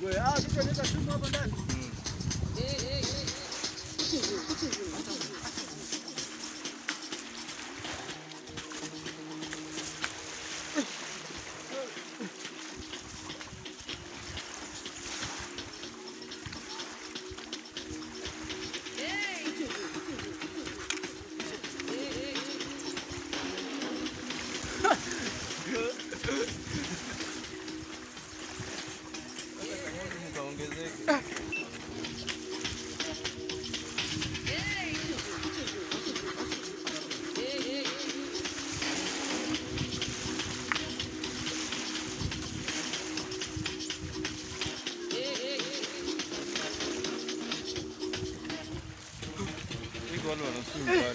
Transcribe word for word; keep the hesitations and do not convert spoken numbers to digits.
Wewe ah kitu nenda chuma hapa ndani. Eh eh. Igual a los igual.